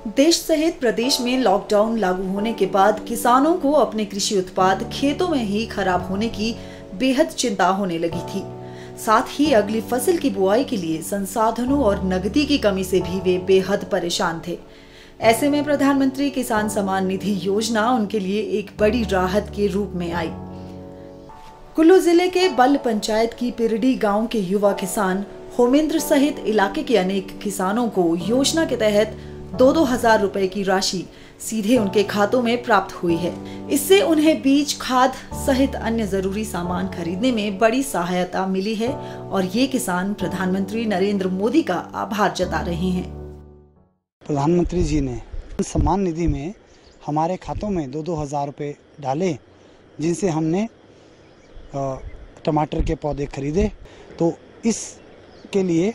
देश सहित प्रदेश में लॉकडाउन लागू होने के बाद किसानों को अपने कृषि उत्पाद खेतों में ही खराब होने की बेहद चिंता होने लगी थी। साथ ही अगली फसल की बुआई के लिए संसाधनों और नकदी की कमी से भी वे बेहद परेशान थे। ऐसे में प्रधानमंत्री किसान सम्मान निधि योजना उनके लिए एक बड़ी राहत के रूप में आई। कुल्लू जिले के बल्ल पंचायत की पिरडी गांव के युवा किसान होमेंद्र सहित इलाके के अनेक किसानों को योजना के तहत 2-2 हजार रुपए की राशि सीधे उनके खातों में प्राप्त हुई है। इससे उन्हें बीज, खाद सहित अन्य जरूरी सामान खरीदने में बड़ी सहायता मिली है और ये किसान प्रधानमंत्री नरेंद्र मोदी का आभार जता रहे हैं। प्रधानमंत्री जी ने सम्मान निधि में हमारे खातों में 2-2 हजार रुपए डाले, जिनसे हमने टमाटर के पौधे खरीदे। तो इसके लिए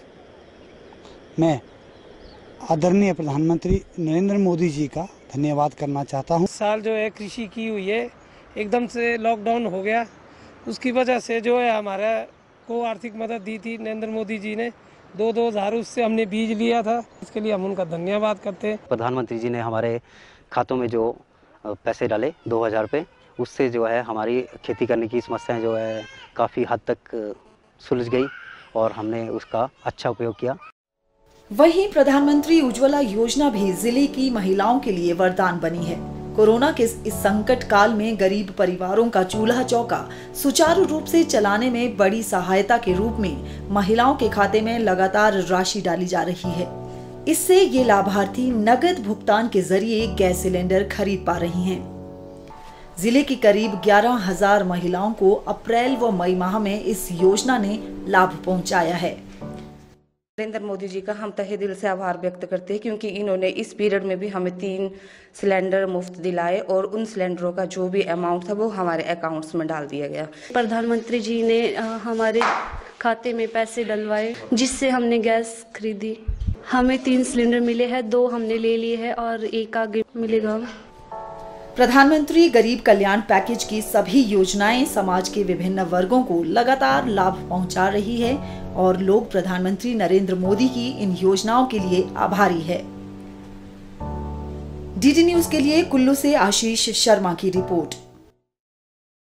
मैं आदरणीय प्रधानमंत्री नरेंद्र मोदी जी का धन्यवाद करना चाहता हूं। साल जो है कृषि की हुई है, एकदम से लॉकडाउन हो गया, उसकी वजह से जो है हमारा को आर्थिक मदद दी थी नरेंद्र मोदी जी ने। 2-2 हजार उससे हमने बीज लिया था, इसके लिए हम उनका धन्यवाद करते हैं। प्रधानमंत्री जी ने हमारे खातों में जो पैसे डाले 2000 रुपये, उससे जो है हमारी खेती करने की समस्याएं जो है काफ़ी हद तक सुलझ गई और हमने उसका अच्छा उपयोग किया। वहीं प्रधानमंत्री उज्ज्वला योजना भी जिले की महिलाओं के लिए वरदान बनी है। कोरोना के इस संकट काल में गरीब परिवारों का चूल्हा चौका सुचारू रूप से चलाने में बड़ी सहायता के रूप में महिलाओं के खाते में लगातार राशि डाली जा रही है। इससे ये लाभार्थी नगद भुगतान के जरिए गैस सिलेंडर खरीद पा रही हैं। जिले की करीब 11,000 महिलाओं को अप्रैल व मई माह में इस योजना ने लाभ पहुंचाया है। नरेंद्र मोदी जी का हम तहे दिल से आभार व्यक्त करते हैं, क्योंकि इन्होंने इस पीरियड में भी हमें 3 सिलेंडर मुफ्त दिलाए और उन सिलेंडरों का जो भी अमाउंट था वो हमारे अकाउंट्स में डाल दिया गया। प्रधानमंत्री जी ने हमारे खाते में पैसे डलवाए, जिससे हमने गैस खरीदी। हमें 3 सिलेंडर मिले हैं, 2 हमने ले लिए हैं और 1 आगे मिलेगा। प्रधानमंत्री गरीब कल्याण पैकेज की सभी योजनाएं समाज के विभिन्न वर्गों को लगातार लाभ पहुंचा रही है और लोग प्रधानमंत्री नरेंद्र मोदी की इन योजनाओं के लिए आभारी है। डीडी न्यूज के लिए कुल्लू से आशीष शर्मा की रिपोर्ट।